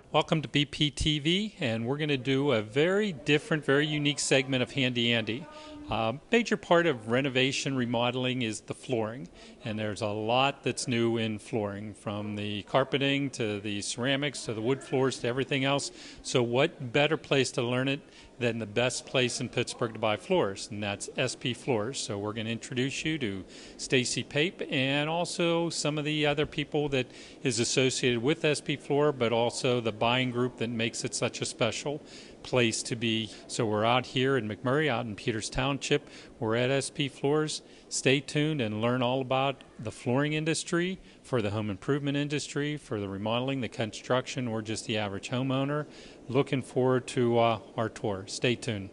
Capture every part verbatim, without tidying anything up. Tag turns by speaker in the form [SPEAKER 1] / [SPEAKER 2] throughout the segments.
[SPEAKER 1] Welcome to B P T V, and we're going to do a very different, very unique segment of Handy Andy. A major part of renovation remodeling is the flooring, and there's a lot that's new in flooring, from the carpeting to the ceramics to the wood floors to everything else. So what better place to learn it than the best place in Pittsburgh to buy floors, and that's S P Floors. So we're going to introduce you to Stacy Pape and also some of the other people that is associated with S P Floor, but also the buying group that makes it such a special place to be. So we're out here in McMurray, out in Peters Township. We're at S P Floors. Stay tuned and learn all about the flooring industry, for the home improvement industry, for the remodeling, the construction, or just the average homeowner. Looking forward to uh, our tour. Stay tuned.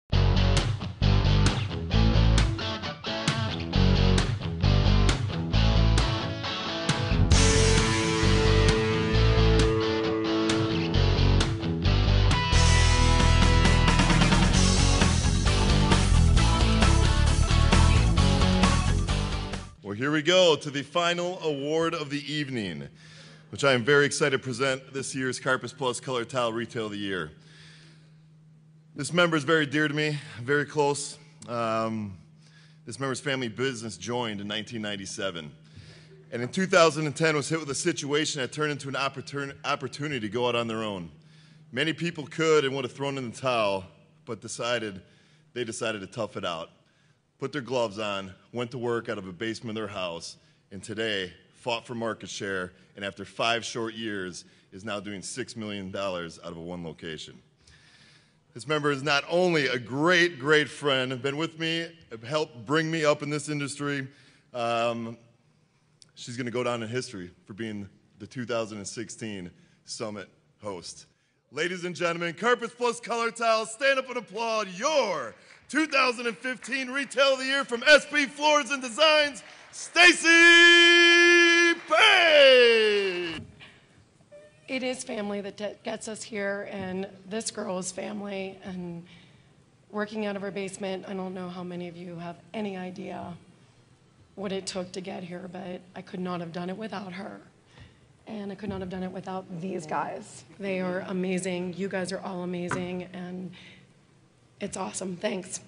[SPEAKER 2] Well, here we go to the final award of the evening, which I am very excited to present this year's Carpus Plus Color Tile Retail of the Year. This member is very dear to me, very close. Um, this member's family business joined in nineteen ninety-seven. And in two thousand ten was hit with a situation that turned into an opportun opportunity to go out on their own. Many people could and would have thrown in the towel, but decided, they decided to tough it out. Put their gloves on, went to work out of a basement of their house, and today fought for market share, and after five short years is now doing six million dollars out of a one location. This member is not only a great, great friend, been with me, helped bring me up in this industry. Um, she's going to go down in history for being the two thousand sixteen Summit host. Ladies and gentlemen, Carpus Plus Color Tiles, stand up and applaud your two thousand fifteen Retail of the Year from S P Floors and Designs, Stacy Pape!
[SPEAKER 3] It is family that gets us here, and this girl is family, and working out of her basement, I don't know how many of you have any idea what it took to get here, but I could not have done it without her. And I could not have done it without these guys. They are amazing. You guys are all amazing, and it's awesome. Thanks.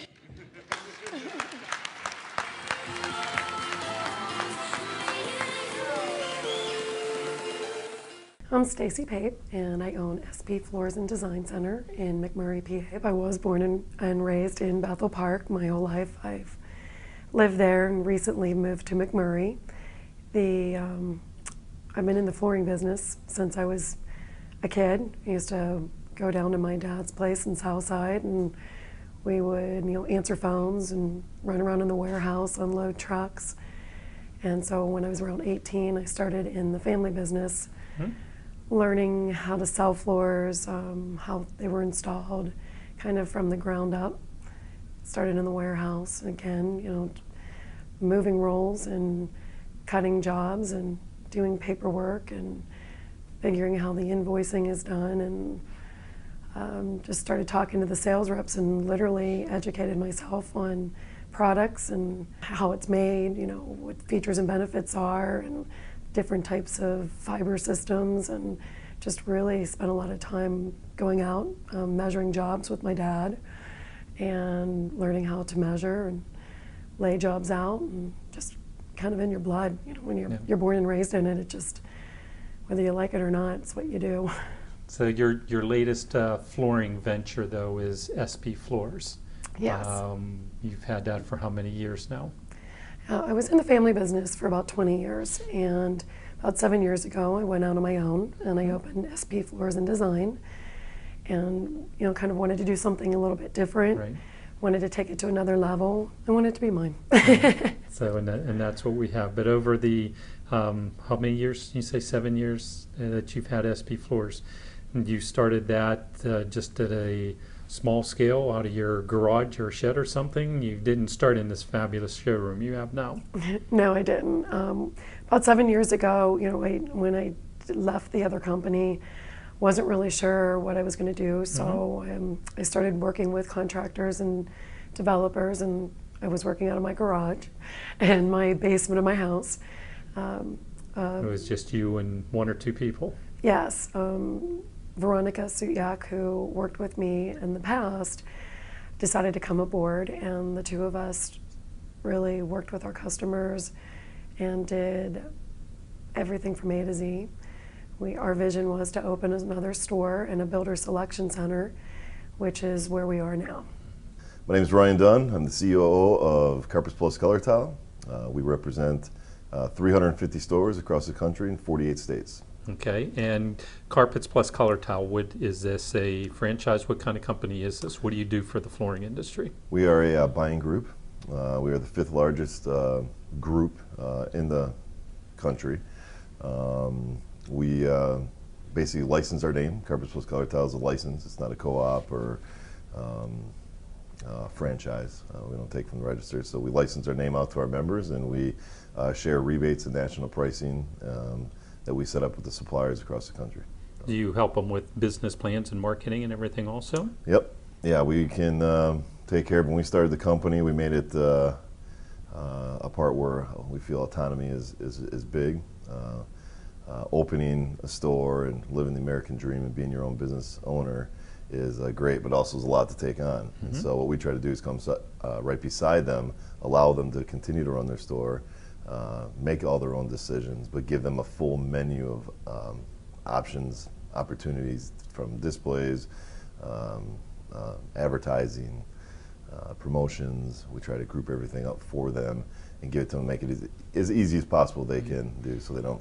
[SPEAKER 3] I'm Stacy Pape, and I own S P Floors and Design Center in McMurray, P A. I was born and, and raised in Bethel Park my whole life. I've lived there and recently moved to McMurray. The, um, I've been in the flooring business since I was a kid. I used to go down to my dad's place in Southside, and we would, you know, answer phones and run around in the warehouse, unload trucks. And so when I was around eighteen, I started in the family business, mm-hmm. learning how to sell floors, um, how they were installed, kind of from the ground up. Started in the warehouse, and again, you know, moving rolls and cutting jobs and doing paperwork and figuring how the invoicing is done, and um, just started talking to the sales reps and literally educated myself on products and how it's made, you know, what features and benefits are, and different types of fiber systems, and just really spent a lot of time going out, um, measuring jobs with my dad and learning how to measure and lay jobs out, and just kind of in your blood, you know, when you're, yeah. you're born and raised in it, it just, whether you like it or not, it's what you do.
[SPEAKER 1] So your, your latest uh, flooring venture, though, is S P Floors.
[SPEAKER 3] Yes.
[SPEAKER 1] Um, you've had that for how many years now?
[SPEAKER 3] Uh, I was in the family business for about twenty years, and about seven years ago I went out on my own and I opened S P Floors and Design, and you know, kind of wanted to do something a little bit different.
[SPEAKER 1] Right.
[SPEAKER 3] Wanted to take it to another level. I wanted it to be mine.
[SPEAKER 1] So, and, that, and that's what we have. But over the, um, how many years, you say seven years uh, that you've had S P Floors, and you started that uh, just at a small scale out of your garage or shed or something? You didn't start in this fabulous showroom you have now.
[SPEAKER 3] No, I didn't. Um, about seven years ago, you know, I, when I left the other company, wasn't really sure what I was going to do, so mm-hmm. um, I started working with contractors and developers, and I was working out of my garage and my basement of my house. Um, uh,
[SPEAKER 1] it was just you and one or two people?
[SPEAKER 3] Yes. Um, Veronica Sutyak, who worked with me in the past, decided to come aboard, and the two of us really worked with our customers and did everything from A to Z. We, our vision was to open another store and a builder selection center, which is where we are now.
[SPEAKER 2] My name is Ryan Dunn. I'm the C O O of Carpets Plus Color Tile. Uh, we represent uh, three hundred fifty stores across the country in forty-eight states.
[SPEAKER 1] Okay, and Carpets Plus Color Tile, what, is this a franchise? What kind of company is this? What do you do for the flooring industry?
[SPEAKER 2] We are a uh, buying group. Uh, we are the fifth largest uh, group uh, in the country. Um, we uh, basically license our name. Carpets Plus Color Tile is a license. It's not a co-op or um, uh, franchise. Uh, we don't take from the register. So we license our name out to our members, and we uh, share rebates and national pricing um, that we set up with the suppliers across the country.
[SPEAKER 1] Do you help them with business plans and marketing and everything also?
[SPEAKER 2] Yep. Yeah, we can um, take care of. When we started the company, we made it uh, uh, a part where we feel autonomy is, is, is big. Uh, uh, opening a store and living the American dream and being your own business owner is uh, great, but also is a lot to take on. Mm-hmm. And so what we try to do is come uh, right beside them, allow them to continue to run their store, uh, make all their own decisions, but give them a full menu of um, options, opportunities from displays, um, uh, advertising, uh, promotions. We try to group everything up for them and give it to them, make it as, as easy as possible they can do, so they don't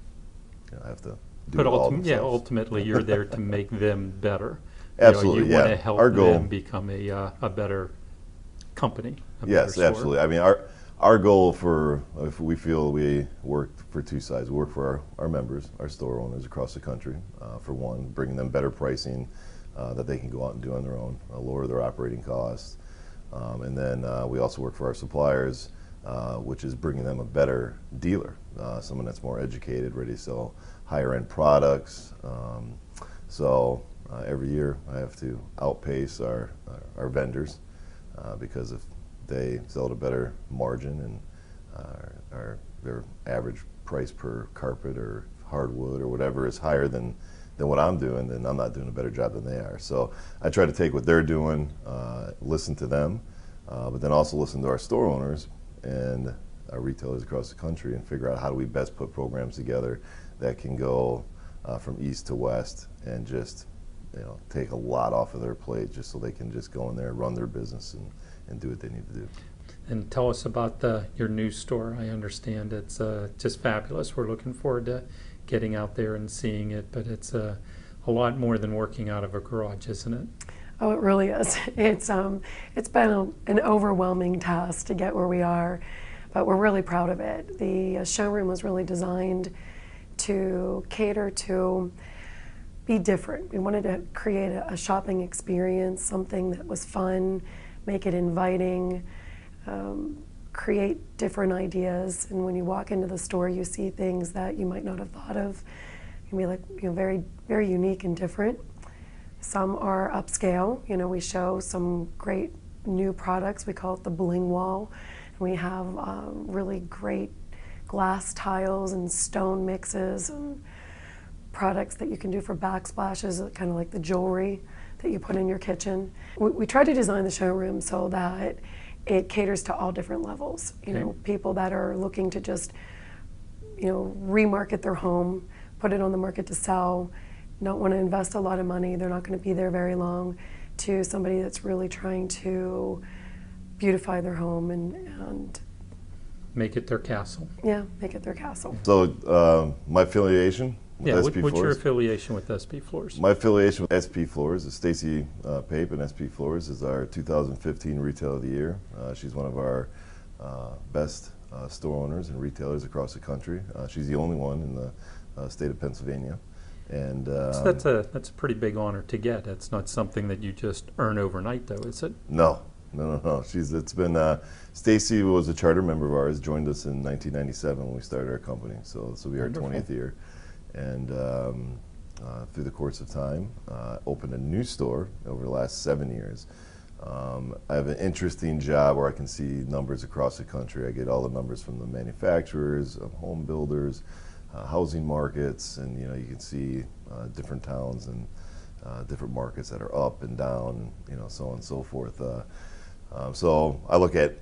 [SPEAKER 2] you know, have to do
[SPEAKER 1] but
[SPEAKER 2] it all
[SPEAKER 1] ultim-
[SPEAKER 2] themselves.
[SPEAKER 1] Yeah, ultimately you're there to make them better.
[SPEAKER 2] Absolutely,
[SPEAKER 1] you know, you
[SPEAKER 2] yeah.
[SPEAKER 1] want to help
[SPEAKER 2] Our goal,
[SPEAKER 1] them become a, uh, a better company. A
[SPEAKER 2] yes,
[SPEAKER 1] better
[SPEAKER 2] absolutely. I mean, our our goal for, if we feel we work for two sides, we work for our, our members, our store owners across the country, uh, for one, bringing them better pricing uh, that they can go out and do on their own, uh, lower their operating costs. Um, and then uh, we also work for our suppliers, uh, which is bringing them a better dealer, uh, someone that's more educated, ready to sell higher end products. Um, so uh, every year I have to outpace our, our, our vendors uh, because if they sell at a better margin and uh, our, their average price per carpet or hardwood or whatever is higher than, than what I'm doing, then I'm not doing a better job than they are. So I try to take what they're doing, uh, listen to them, uh, but then also listen to our store owners and our retailers across the country and figure out how do we best put programs together that can go uh, from east to west and just you know take a lot off of their plate just so they can just go in there and run their business and, and do what they need to do.
[SPEAKER 1] And tell us about the, your new store. I understand it's uh, just fabulous. We're looking forward to getting out there and seeing it, but it's uh, a lot more than working out of a garage, isn't it?
[SPEAKER 3] Oh, it really is. It's um, it's been a, an overwhelming task to get where we are, but we're really proud of it. The uh, showroom was really designed to cater to be different. We wanted to create a, a shopping experience, something that was fun, make it inviting, um, create different ideas. And when you walk into the store, you see things that you might not have thought of. It can be like you know very very unique and different. Some are upscale. You know, we show some great new products. We call it the Bling Wall. And we have um, really great glass tiles and stone mixes and products that you can do for backsplashes, kind of like the jewelry that you put in your kitchen. We, we try to design the showroom so that it caters to all different levels. You know, people that are looking to just, you know, remarket their home, put it on the market to sell, don't want to invest a lot of money, they're not going to be there very long, to somebody that's really trying to beautify their home and, and
[SPEAKER 1] Make it their castle.
[SPEAKER 3] yeah, make it their castle.
[SPEAKER 2] So uh, my affiliation with
[SPEAKER 1] Yeah,
[SPEAKER 2] S
[SPEAKER 1] what,
[SPEAKER 2] P
[SPEAKER 1] what's your
[SPEAKER 2] Floors.
[SPEAKER 1] affiliation with S P Floors?
[SPEAKER 2] My affiliation with S P Floors is Stacy uh, Pape, and S P Floors is our two thousand fifteen Retail of the Year. Uh, she's one of our uh, best uh, store owners and retailers across the country. Uh, she's the only one in the uh, state of Pennsylvania. And um,
[SPEAKER 1] So that's a that's a pretty big honor to get. It's not something that you just earn overnight, though, is it?
[SPEAKER 2] No, no, no, no. She's it's been uh, Stacy was a charter member of ours. Joined us in nineteen ninety-seven when we started our company. So this will be our
[SPEAKER 1] Wonderful.
[SPEAKER 2] twentieth year, and um, uh, through the course of time, uh, opened a new store over the last seven years. Um, I have an interesting job where I can see numbers across the country. I get all the numbers from the manufacturers, of home builders, uh, housing markets, and you know you can see uh, different towns and uh, different markets that are up and down, you know, so on and so forth. Uh, um, so I look at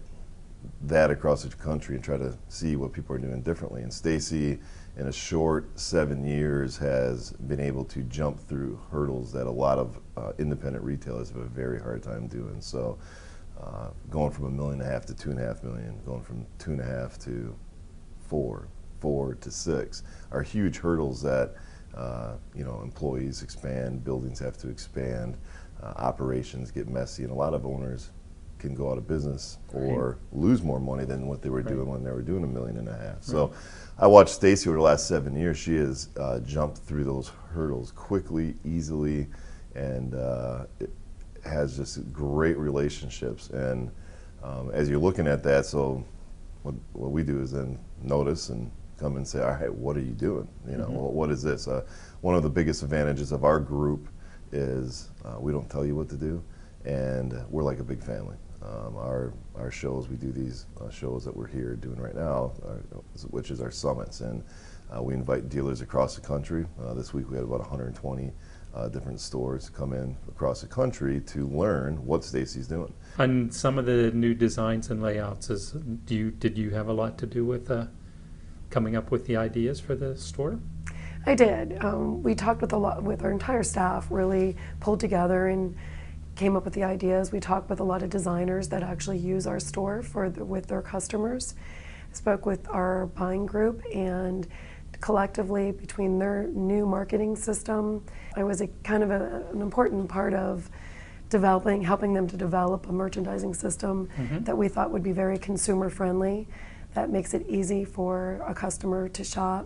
[SPEAKER 2] that across the country and try to see what people are doing differently. And Stacy, in a short seven years, has been able to jump through hurdles that a lot of uh, independent retailers have a very hard time doing. So uh, going from a million and a half to two and a half million, going from two and a half to four, four to six are huge hurdles that uh, you know, employees expand, buildings have to expand, uh, operations get messy, and a lot of owners can go out of business or right. lose more money than what they were right. doing when they were doing a million and a half. Right. So I watched Stacy over the last seven years. She has uh, jumped through those hurdles quickly, easily, and uh, it has just great relationships. And um, as you're looking at that, so what, what we do is then notice and come and say, all right, what are you doing? You know, mm-hmm. well, what is this? Uh, one of the biggest advantages of our group is uh, we don't tell you what to do, and we're like a big family. Um, our our shows, we do these uh, shows that we're here doing right now, uh, which is our summits, and uh, we invite dealers across the country. Uh, this week we had about one hundred twenty uh, different stores come in across the country to learn what Stacy's doing.
[SPEAKER 1] And some of the new designs and layouts, is do you did you have a lot to do with uh, coming up with the ideas for the store?
[SPEAKER 3] I did. Um, we talked with a lot with our entire staff, really pulled together and came up with the ideas. We talked with a lot of designers that actually use our store for the, with their customers. Spoke with our buying group, and collectively between their new marketing system, I was a kind of a, an important part of developing, helping them to develop a merchandising system mm-hmm. that we thought would be very consumer friendly, that makes it easy for a customer to shop.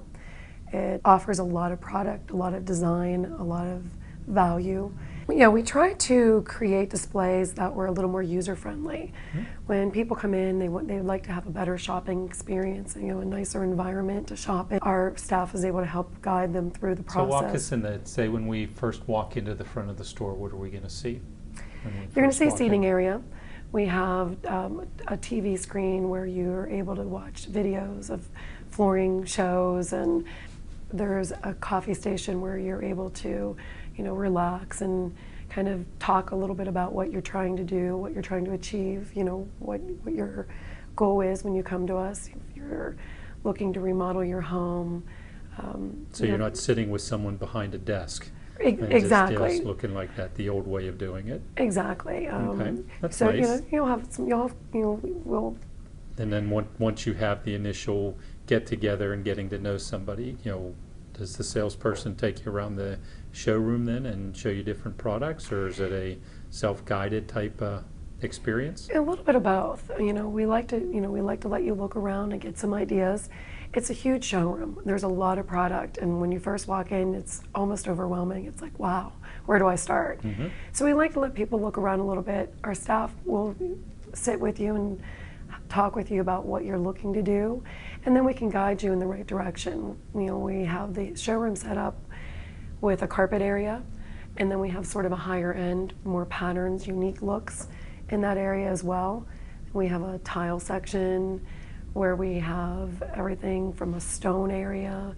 [SPEAKER 3] It offers a lot of product, a lot of design, a lot of value. Yeah, we try to create displays that were a little more user-friendly. Mm-hmm. When people come in, they want, they would like to have a better shopping experience, you know, a nicer environment to shop in. Our staff is able to help guide them through the process.
[SPEAKER 1] So walk us in that, say when we first walk into the front of the store, what are we going to see?
[SPEAKER 3] You're going to see a seating in? area. We have um, a T V screen where you're able to watch videos of flooring shows, and there's a coffee station where you're able to, you know, relax and kind of talk a little bit about what you're trying to do, what you're trying to achieve, you know, what, what your goal is when you come to us. If you're looking to remodel your home. Um,
[SPEAKER 1] so you you're know, not sitting with someone behind a desk.
[SPEAKER 3] E- exactly.
[SPEAKER 1] Just, just looking like that, the old way of doing it.
[SPEAKER 3] Exactly. Um,
[SPEAKER 1] okay, that's
[SPEAKER 3] so,
[SPEAKER 1] nice.
[SPEAKER 3] you know, you'll have some, you'll have, you know, we'll.
[SPEAKER 1] And then one, once you have the initial get together and getting to know somebody, you know, does the salesperson take you around the showroom then and show you different products, or is it a self-guided type uh, experience?
[SPEAKER 3] A little bit of both. You know, we like to, you know, we like to let you look around and get some ideas. It's a huge showroom. There's a lot of product, and when you first walk in, it's almost overwhelming. It's like, wow, where do I start? Mm-hmm. So we like to let people look around a little bit. Our staff will sit with you and talk with you about what you're looking to do, and then we can guide you in the right direction. You know, we have the showroom set up with a carpet area, and then we have sort of a higher end, more patterns, unique looks in that area as well. We have a tile section where we have everything from a stone area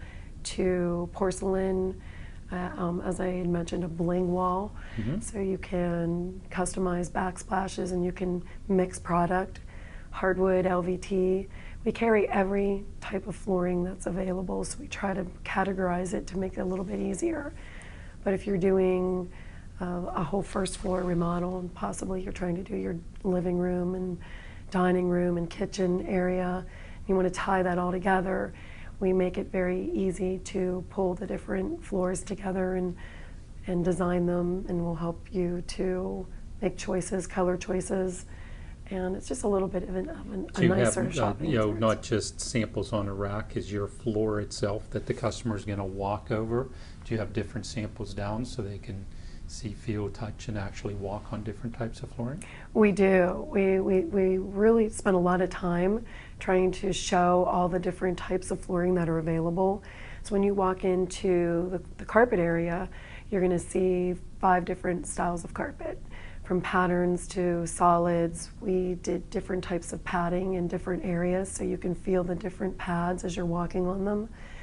[SPEAKER 3] to porcelain, uh, um, as I had mentioned, a bling wall. Mm-hmm. So you can customize backsplashes and you can mix product, hardwood, L V T. We carry every type of flooring that's available, so we try to categorize it to make it a little bit easier. But if you're doing uh, a whole first floor remodel, and possibly you're trying to do your living room and dining room and kitchen area, you want to tie that all together, we make it very easy to pull the different floors together and and design them, and we'll help you to make choices, color choices, and it's just a little bit of, an, of an,
[SPEAKER 1] so
[SPEAKER 3] a nicer
[SPEAKER 1] have,
[SPEAKER 3] shopping
[SPEAKER 1] uh, you know,
[SPEAKER 3] experience.
[SPEAKER 1] not just samples on a rack. Is your floor itself that the customer is going to walk over? Do you have different samples down so they can see, feel, touch, and actually walk on different types of flooring?
[SPEAKER 3] We do. We, we, we really spend a lot of time trying to show all the different types of flooring that are available. So when you walk into the, the carpet area, you're going to see five different styles of carpet, from patterns to solids. We did different types of padding in different areas so you can feel the different pads as you're walking on them.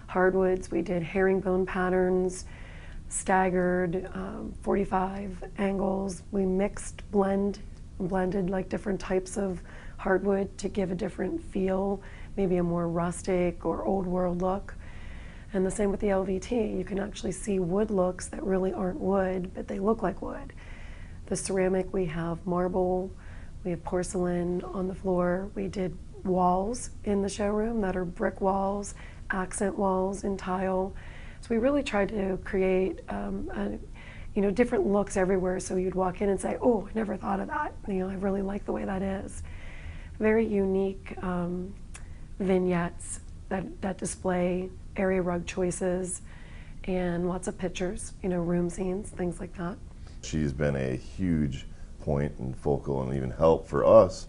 [SPEAKER 3] hardwoods. We did herringbone patterns, staggered, um, forty-five angles. We mixed blend, blended like different types of hardwood to give a different feel, maybe a more rustic or old world look. And the same with the L V T. You can actually see wood looks that really aren't wood, but they look like wood. The ceramic, we have marble, we have porcelain on the floor. We did walls in the showroom that are brick walls, accent walls in tile. So we really tried to create um, a, you know, different looks everywhere, so you'd walk in and say, oh, I never thought of that. You know, I really like the way that is. Very unique um, vignettes that, that display area rug choices and lots of pictures, you know, room scenes, things like that.
[SPEAKER 2] She's been a huge point and focal and even help for us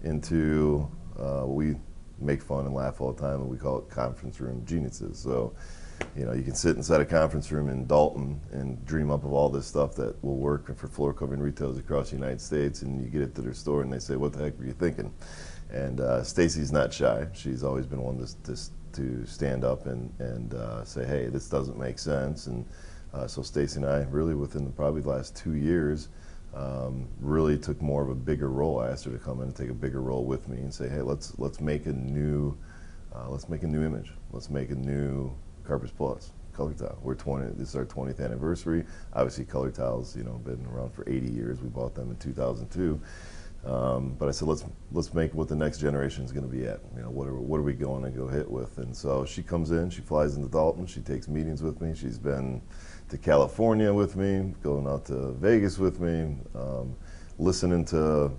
[SPEAKER 2] into, uh, we make fun and laugh all the time and we call it conference room geniuses. So, you know, you can sit inside a conference room in Dalton and dream up of all this stuff that will work for floor covering retailers across the United States, and you get it to their store and they say, what the heck were you thinking? And uh, Stacy's not shy. She's always been one to, to, to stand up and, and uh, say, hey, this doesn't make sense. And uh, so Stacy and I really within the, probably the last two years um, really took more of a bigger role. I asked her to come in and take a bigger role with me and say, hey, let's, let's make a new, uh, let's make a new image. Let's make a new Carpets Plus Color Tile. We're twenty. This is our twentieth anniversary. Obviously, Color Tiles, you know, been around for eighty years. We bought them in two thousand two. Um, but I said, let's let's make what the next generation is going to be at. You know, what are what are we going to go hit with? And so she comes in. She flies into Dalton. She takes meetings with me. She's been to California with me, going out to Vegas with me, um, listening to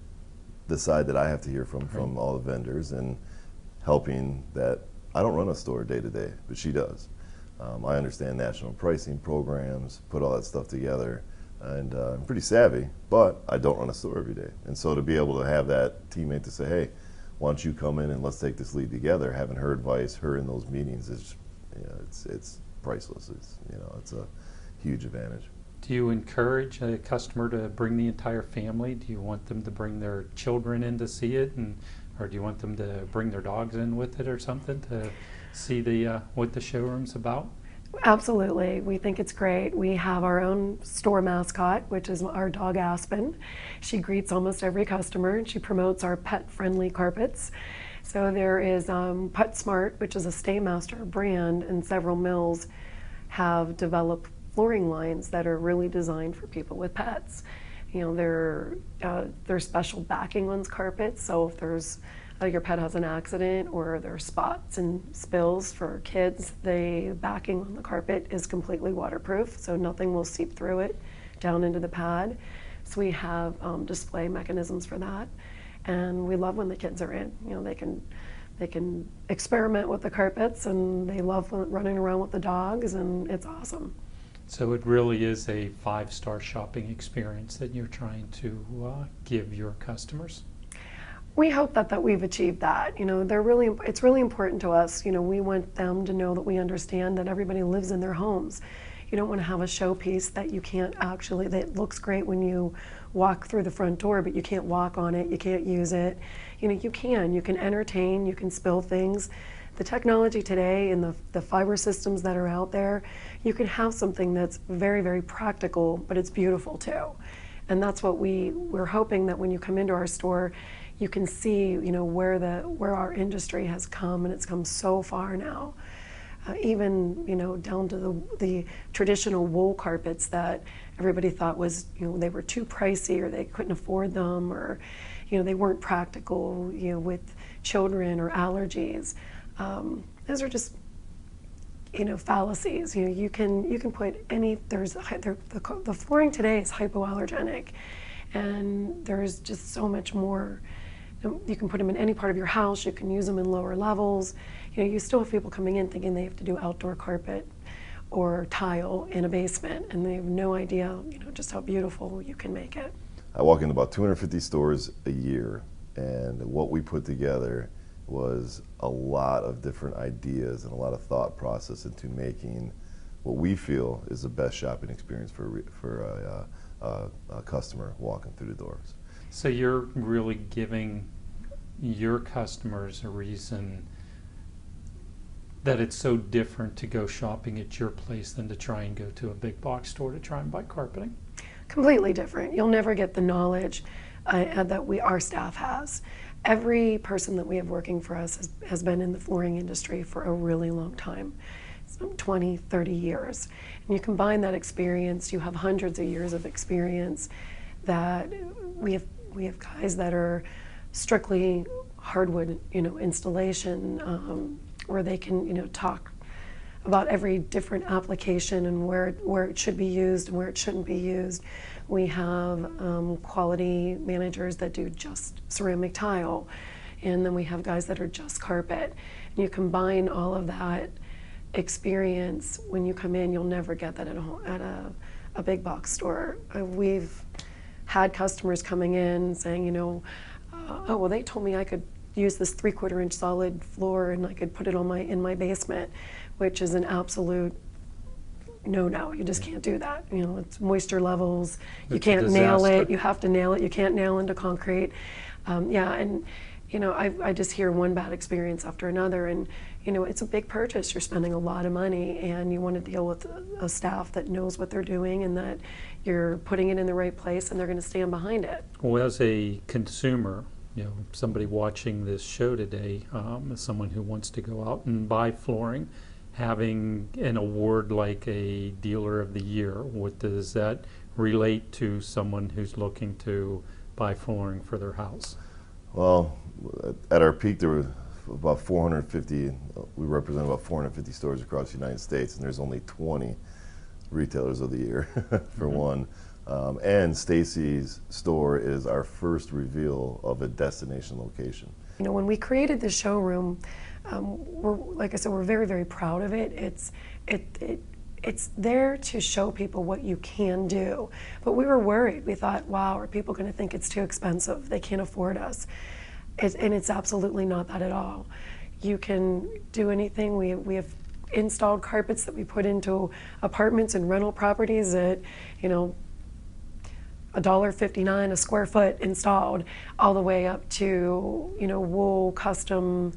[SPEAKER 2] the side that I have to hear from from all the vendors and helping that. I don't run a store day to day, but she does. Um, I understand national pricing programs, put all that stuff together, and uh, I'm pretty savvy, but I don't run a store every day. And so to be able to have that teammate to say, hey, why don't you come in and let's take this lead together, having her advice, her in those meetings, is, you know, it's, it's priceless. It's, you know, it's a huge advantage.
[SPEAKER 1] Do you encourage a customer to bring the entire family? Do you want them to bring their children in to see it, and or do you want them to bring their dogs in with it or something to see the uh, what the showroom's about?
[SPEAKER 3] Absolutely. We think it's great. We have our own store mascot, which is our dog Aspen. She greets almost every customer, and she promotes our pet-friendly carpets. So there is um, PetSmart, which is a Staymaster brand, and several mills have developed flooring lines that are really designed for people with pets. You know, they're, uh, they're special backing on carpets, so if there's uh, your pet has an accident or there are spots and spills for kids, the backing on the carpet is completely waterproof, so nothing will seep through it down into the pad. So we have um, display mechanisms for that, and we love when the kids are in. You know, they can they can experiment with the carpets, and they love running around with the dogs, and it's awesome.
[SPEAKER 1] So it really is a five-star shopping experience that you're trying to uh, give your customers.
[SPEAKER 3] We hope that, that we've achieved that. You know, they're really, it's really important to us. You know, we want them to know that we understand that everybody lives in their homes. You don't want to have a showpiece that you can't actually, that looks great when you walk through the front door, but you can't walk on it, you can't use it. You know, you can. You can entertain, you can spill things. The technology today and the, the fiber systems that are out there, you can have something that's very, very practical, but it's beautiful too. And that's what we, we're hoping that when you come into our store, you can see, you know, where the where our industry has come, and it's come so far now. Uh, even, you know, down to the the traditional wool carpets that everybody thought was, you know, they were too pricey or they couldn't afford them, or, you know, they weren't practical, you know, with children or allergies. Um, those are just, you know, fallacies. You know, you can you can put any there's there, the the flooring today is hypoallergenic, and there's just so much more. You can put them in any part of your house. You can use them in lower levels. You know, you still have people coming in thinking they have to do outdoor carpet or tile in a basement, and they have no idea, you know, just how beautiful you can make it.
[SPEAKER 2] I walk into about two hundred fifty stores a year, and what we put together was a lot of different ideas and a lot of thought process into making what we feel is the best shopping experience for for a, a, a customer walking through the doors.
[SPEAKER 1] So you're really giving your customers a reason that it's so different to go shopping at your place than to try and go to a big box store to try and buy carpeting?
[SPEAKER 3] Completely different. You'll never get the knowledge uh, that we our staff has. Every person that we have working for us has, has been in the flooring industry for a really long time, some twenty, thirty years. And you combine that experience, you have hundreds of years of experience. That we have we have guys that are strictly hardwood, you know, installation, um, where they can, you know, talk about every different application and where where it should be used and where it shouldn't be used. We have um, quality managers that do just ceramic tile, and then we have guys that are just carpet. And you combine all of that experience when you come in. You'll never get that at a at a, a big box store. Uh, we've had customers coming in saying, you know, uh, oh well, they told me I could use this three-quarter inch solid floor and I could put it on my in my basement, which is an absolute no-no. You just can't do that. You know, it's moisture levels. You
[SPEAKER 1] It's a
[SPEAKER 3] can't nail
[SPEAKER 1] disaster.
[SPEAKER 3] it. You have to nail it. You can't nail into concrete. Um, yeah, and you know, I I just hear one bad experience after another, and you know, it's a big purchase. You're spending a lot of money, and you want to deal with a, a staff that knows what they're doing and that you're putting it in the right place, and they're going to stand behind it.
[SPEAKER 1] Well, as a consumer, you know, somebody watching this show today, um, as someone who wants to go out and buy flooring, having an award like a Dealer of the Year, what does that relate to someone who's looking to buy flooring for their house?
[SPEAKER 2] Well, at our peak, there were about four hundred fifty, we represent about four hundred fifty stores across the United States, and there's only twenty retailers of the year, for mm-hmm. one. Um, and Stacy's store is our first reveal of a destination location.
[SPEAKER 3] You know, when we created the showroom, um, we're, like I said, we're very, very proud of it. It's, it, it, it's there to show people what you can do. But we were worried. We thought, wow, are people going to think it's too expensive? They can't afford us. It, and it's absolutely not that at all. You can do anything. We, we have installed carpets that we put into apartments and rental properties that, you know, a dollar fifty-nine a square foot installed, all the way up to, you know, wool custom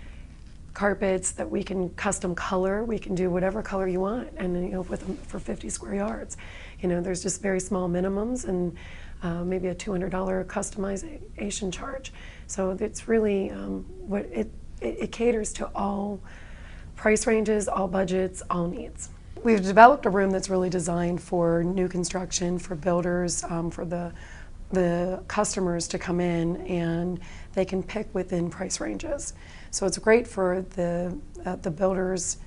[SPEAKER 3] carpets that we can custom color. We can do whatever color you want, and you know, with for fifty square yards. You know, there's just very small minimums and uh, maybe a two hundred dollar customization charge. So it's really um, what it, it it caters to all price ranges, all budgets, all needs. We've developed a room that's really designed for new construction, for builders, um, for the the customers to come in, and they can pick within price ranges. So it's great for the uh, the builders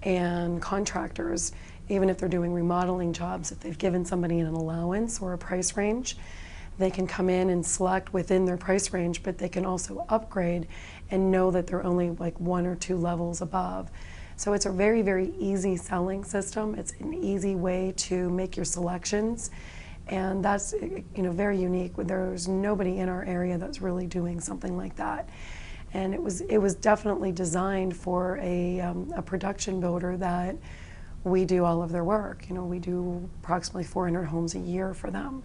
[SPEAKER 3] and contractors, even if they're doing remodeling jobs. If they've given somebody an allowance or a price range, they can come in and select within their price range, but they can also upgrade and know that they're only like one or two levels above. So it's a very, very easy selling system. It's an easy way to make your selections, and that's, you know, very unique. There's nobody in our area that's really doing something like that. And it was it was definitely designed for a, um, a production builder that we do all of their work. You know, we do approximately four hundred homes a year for them.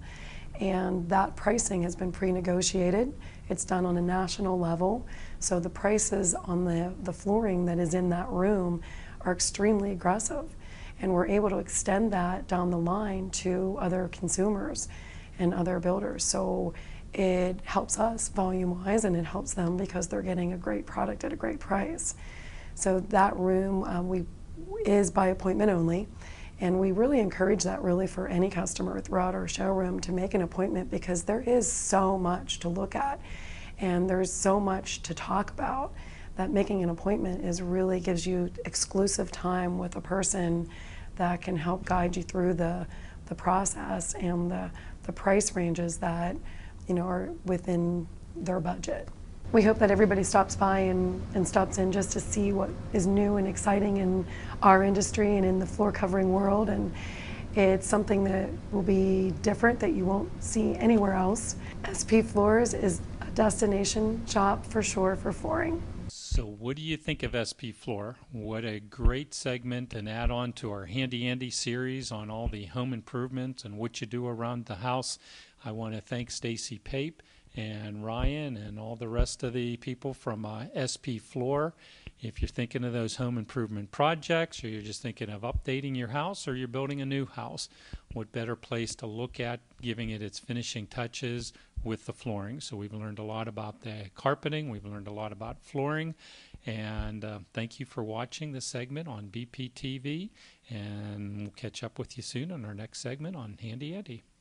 [SPEAKER 3] And that pricing has been pre-negotiated. It's done on a national level. So the prices on the, the flooring that is in that room are extremely aggressive. And we're able to extend that down the line to other consumers and other builders. So it helps us volume-wise, and it helps them because they're getting a great product at a great price. So that room uh, we is by appointment only. And we really encourage that really for any customer throughout our showroom to make an appointment, because there is so much to look at and there's so much to talk about that making an appointment is really gives you exclusive time with a person that can help guide you through the, the process and the, the price ranges that, you know, are within their budget. We hope that everybody stops by and, and stops in just to see what is new and exciting in our industry and in the floor covering world. And it's something that will be different, that you won't see anywhere else. S P Floors is a destination shop for sure for flooring.
[SPEAKER 1] So what do you think of S P Floor? What a great segment and add-on to our Handy Andy series on all the home improvements and what you do around the house. I want to thank Stacy Pape and Ryan and all the rest of the people from uh, S P Floor. If you're thinking of those home improvement projects, or you're just thinking of updating your house, or you're building a new house, what better place to look at giving it its finishing touches with the flooring. So we've learned a lot about the carpeting, we've learned a lot about flooring, and uh, thank you for watching this segment on B P T V, and we'll catch up with you soon on our next segment on Handy Andy.